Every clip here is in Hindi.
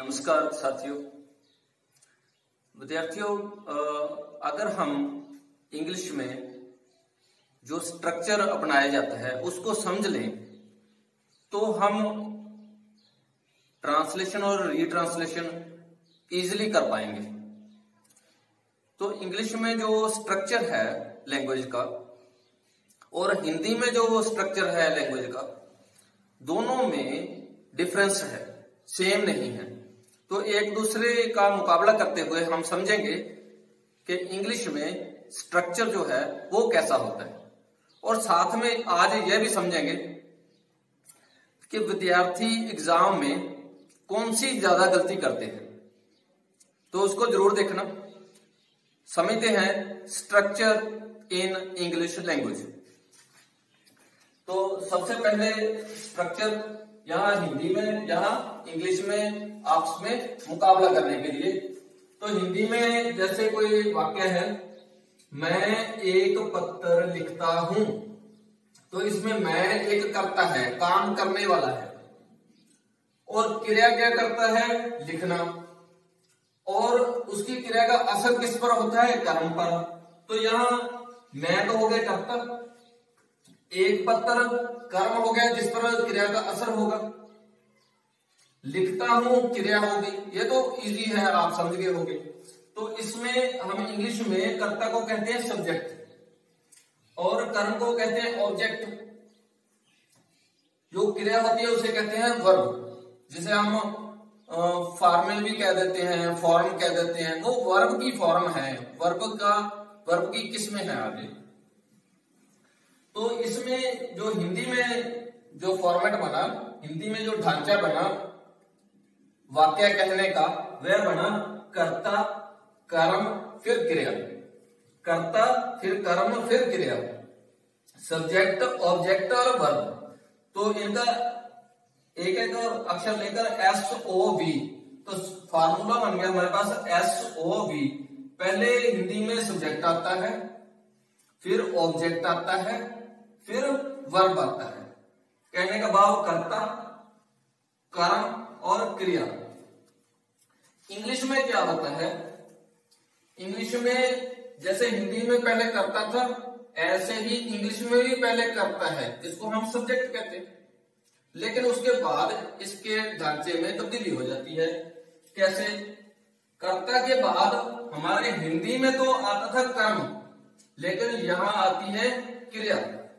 नमस्कार साथियों। विद्यार्थियों, अगर हम इंग्लिश में जो स्ट्रक्चर अपनाया जाता है उसको समझ लें तो हम ट्रांसलेशन और रीट्रांसलेशन इजीली कर पाएंगे। तो इंग्लिश में जो स्ट्रक्चर है लैंग्वेज का और हिंदी में जो स्ट्रक्चर है लैंग्वेज का, दोनों में डिफरेंस है, सेम नहीं है। तो एक दूसरे का मुकाबला करते हुए हम समझेंगे कि इंग्लिश में स्ट्रक्चर जो है वो कैसा होता है, और साथ में आज यह भी समझेंगे कि विद्यार्थी एग्जाम में कौन सी ज्यादा गलती करते हैं। तो उसको जरूर देखना। समझते हैं स्ट्रक्चर इन इंग्लिश लैंग्वेज। तो सबसे पहले स्ट्रक्चर यहाँ हिंदी में, यहाँ इंग्लिश में आपस में मुकाबला करने के लिए। तो हिंदी में जैसे कोई वाक्य है, मैं एक पत्र लिखता हूं, तो इसमें मैं एक करता है, काम करने वाला है, और क्रिया क्या करता है, लिखना, और उसकी क्रिया का असर किस पर होता है, कर्म पर। तो यहाँ मैं तो हो गया कर्ता, एक पत्र कर्म हो गया जिस पर क्रिया का असर होगा, लिखता हूं क्रिया होगी। ये तो इजी है, आप समझ गए होंगे। तो इसमें हम इंग्लिश में कर्ता को कहते हैं सब्जेक्ट और कर्म को कहते हैं ऑब्जेक्ट। जो क्रिया होती है उसे कहते हैं वर्ब, जिसे हम फॉर्मल भी कह देते हैं, फॉर्म कह देते हैं। वो वर्ब की फॉर्म है, वर्ब की किस्में हैं आगे। तो इसमें जो हिंदी में जो फॉर्मेट बना, हिंदी में जो ढांचा बना वाक्य कहने का, वह बना कर्ता कर्म फिर क्रिया, कर्ता फिर कर्म फिर क्रिया, सब्जेक्ट ऑब्जेक्ट और वर्ब। तो इनका एक एक अक्षर लेकर SOV, तो फार्मूला बन गया हमारे पास SOV। पहले हिंदी में सब्जेक्ट आता है, फिर ऑब्जेक्ट आता है, फिर वर्ब आता है। कहने का भाव कर्ता कर्म और क्रिया। इंग्लिश में क्या होता है, इंग्लिश में जैसे हिंदी में पहले करता था, ऐसे ही इंग्लिश में भी पहले करता है, जिसको हम सब्जेक्ट कहते हैं। लेकिन उसके बाद इसके ढांचे में तब्दीली हो जाती है। कैसे? कर्ता के बाद हमारे हिंदी में तो आता था कर्म, लेकिन यहां आती है क्रिया।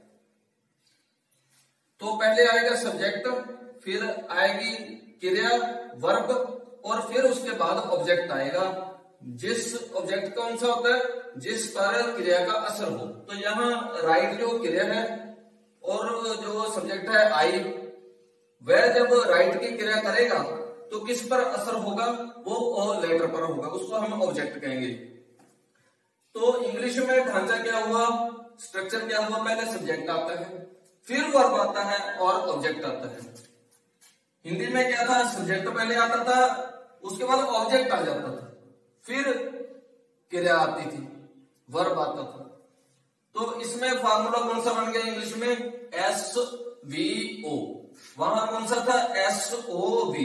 तो पहले आएगा सब्जेक्ट, फिर आएगी क्रिया वर्ब, और फिर उसके बाद ऑब्जेक्ट आएगा। जिस ऑब्जेक्ट कौन सा होता है, जिस पर क्रिया का असर हो। तो यहाँ राइट जो क्रिया है और जो सब्जेक्ट है आई, वह जब राइट की क्रिया करेगा तो किस पर असर होगा, वो लेटर पर होगा, उसको हम ऑब्जेक्ट कहेंगे। तो इंग्लिश में ढांचा क्या हुआ, स्ट्रक्चर क्या हुआ, पहले सब्जेक्ट आता है, फिर वर्ब आता है और ऑब्जेक्ट आता है। हिंदी में क्या था, सब्जेक्ट पहले आता था, उसके बाद ऑब्जेक्ट आ जाता था, फिर क्रिया आती थी, वर्ब आता था। तो इसमें फार्मूला कौन सा बन गया इंग्लिश में, SVO। वहां कौन सा था, SOV।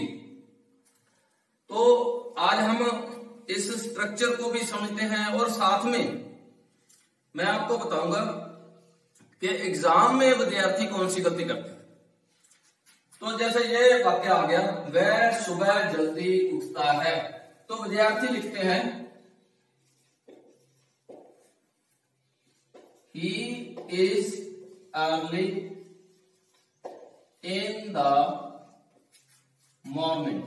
तो आज हम इस स्ट्रक्चर को भी समझते हैं, और साथ में मैं आपको बताऊंगा कि एग्जाम में विद्यार्थी कौन सी गलती करते हैं। तो जैसे ये वाक्य आ गया, वह सुबह जल्दी उठता है, तो विद्यार्थी लिखते हैं he is early in the morning,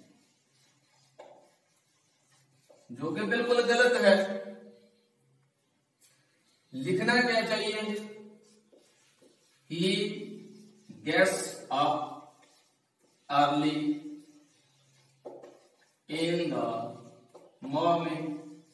जो कि बिल्कुल गलत है। लिखना क्या चाहिए, he gets up early in the morning।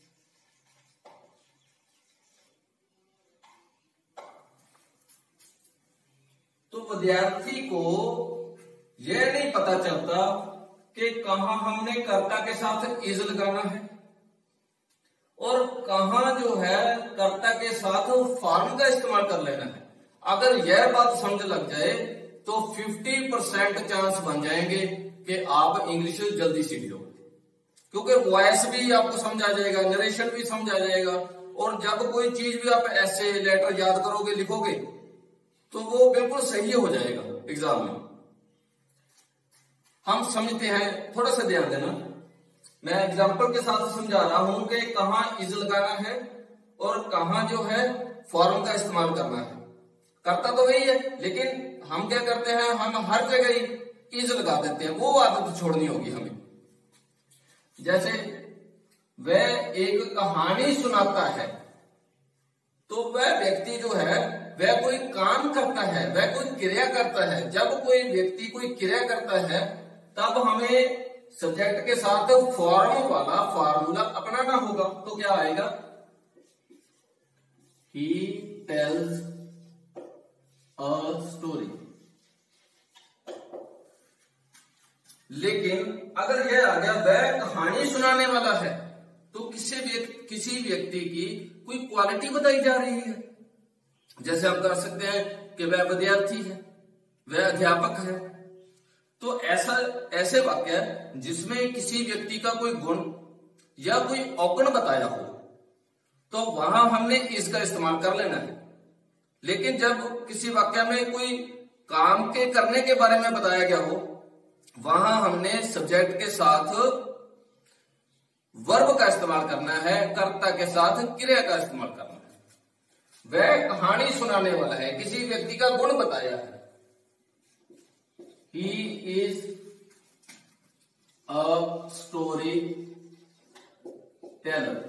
तो विद्यार्थी को यह नहीं पता चलता कि कहां हमने कर्ता के साथ इज लगाना है और कहां जो है कर्ता के साथ फॉर्म का इस्तेमाल कर लेना है। अगर यह बात समझ लग जाए तो 50% चांस बन जाएंगे कि आप इंग्लिश जल्दी सीख लो, क्योंकि वॉइस भी आपको समझ आ जाएगा, नरेशन भी समझ आ जाएगा, और जब कोई चीज भी आप ऐसे लेटर याद करोगे, लिखोगे, तो वो बिल्कुल सही हो जाएगा एग्जाम में। हम समझते हैं, थोड़ा सा ध्यान देना, मैं एग्जाम्पल के साथ समझा रहा हूं कि कहाँ इज लगाना है और कहाँ जो है फॉर्म का इस्तेमाल करना है। करता तो वही है, लेकिन हम क्या करते हैं, हम हर जगह ही इज लगा देते हैं, वो आदत छोड़नी होगी हमें। जैसे वह एक कहानी सुनाता है, तो वह व्यक्ति जो है वह कोई काम करता है, वह कोई क्रिया करता है। जब कोई व्यक्ति कोई क्रिया करता है तब हमें सब्जेक्ट के साथ फॉर्म वाला फार्मूला अपनाना होगा। तो क्या आएगा, ही टेल्स अ स्टोरी। लेकिन अगर यह आ गया वह कहानी सुनाने वाला है, तो किसी व्यक्ति की कोई क्वालिटी बताई जा रही है। जैसे आप कर सकते हैं कि वह विद्यार्थी है, वह अध्यापक है। तो ऐसे वाक्य जिसमें किसी व्यक्ति का कोई गुण या कोई औगुण बताया हो, तो वहां हमने इसका इस्तेमाल कर लेना है। लेकिन जब किसी वाक्य में कोई काम के करने के बारे में बताया गया हो, वहां हमने सब्जेक्ट के साथ वर्ब का इस्तेमाल करना है, कर्ता के साथ क्रिया का इस्तेमाल करना है। वह कहानी सुनाने वाला है, किसी व्यक्ति का गुण बताया है, he is a storyteller,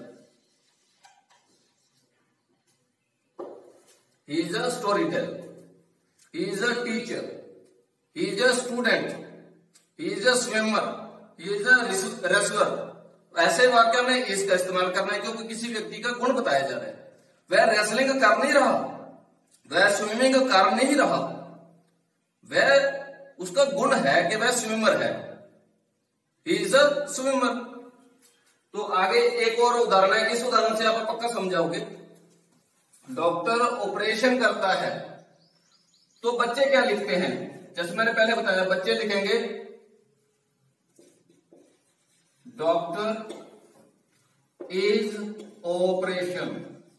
he is a storyteller, he is a teacher, he is a student, he is a swimmer, he is a wrestler। ऐसे वाक्य में इसका इस्तेमाल करना है, क्योंकि किसी व्यक्ति का गुण बताया जा रहा है। वह रेसलिंग कर नहीं रहा, वह स्विमिंग कर नहीं रहा, वह उसका गुण है कि वह स्विमर है, ही इज अ स्विमर। तो आगे एक और उदाहरण है, इस उदाहरण से आप पक्का समझाओगे। डॉक्टर ऑपरेशन करता है, तो बच्चे क्या लिखते हैं, जैसे मैंने पहले बताया, बच्चे लिखेंगे डॉक्टर इज ऑपरेशन।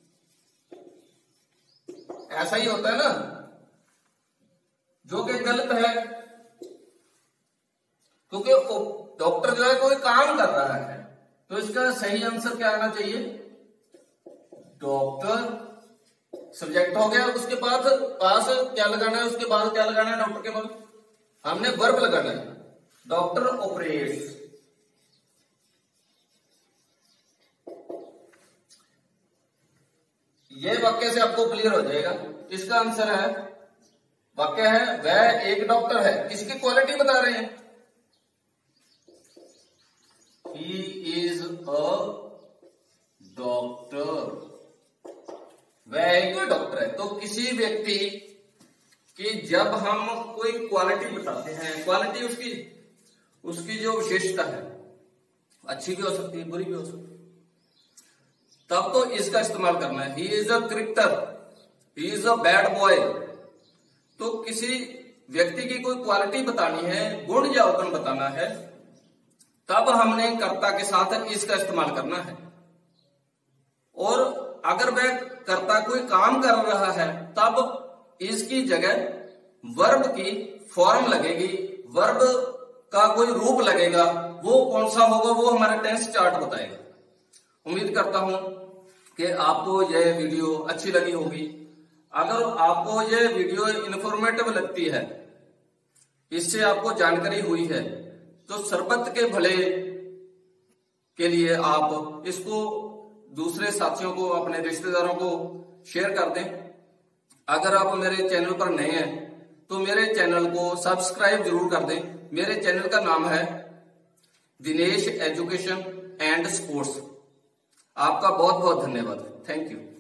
ऐसा ही होता है ना, जो कि गलत है, क्योंकि डॉक्टर जो है कोई काम कर रहा है। तो इसका सही आंसर क्या आना चाहिए, डॉक्टर सब्जेक्ट हो गया, उसके बाद पास क्या लगाना है, उसके बाद क्या लगाना है, डॉक्टर के बाद हमने वर्ब लगाना है, डॉक्टर ऑपरेट्स। ये वाक्य से आपको क्लियर हो जाएगा। इसका आंसर है, वाक्य है वह एक डॉक्टर है, किसकी क्वालिटी बता रहे हैं, ही इज अ डॉक्टर, वह एक डॉक्टर है। तो किसी व्यक्ति की जब हम कोई क्वालिटी बताते हैं, क्वालिटी उसकी जो विशेषता है, अच्छी भी हो सकती है, बुरी भी हो सकती है, तब तो इसका इस्तेमाल करना है। He is a cricketer, he is a bad boy. तो किसी व्यक्ति की कोई क्वालिटी बतानी है, गुण या अवगुण बताना है, तब हमने कर्ता के साथ इसका इस्तेमाल करना है। और अगर वह कर्ता कोई काम कर रहा है, तब इसकी जगह वर्ब की फॉर्म लगेगी, वर्ब का कोई रूप लगेगा। वो कौन सा होगा, वो हमारा टेंस चार्ट बताएगा। उम्मीद करता हूं कि आपको यह वीडियो अच्छी लगी होगी। अगर आपको यह वीडियो इंफॉर्मेटिव लगती है, इससे आपको जानकारी हुई है, तो सरबत के भले के लिए आप इसको दूसरे साथियों को, अपने रिश्तेदारों को शेयर कर दें। अगर आप मेरे चैनल पर नए हैं तो मेरे चैनल को सब्सक्राइब जरूर कर दें। मेरे चैनल का नाम है दिनेश एजुकेशन एंड स्पोर्ट्स। आपका बहुत बहुत धन्यवाद। Thank you.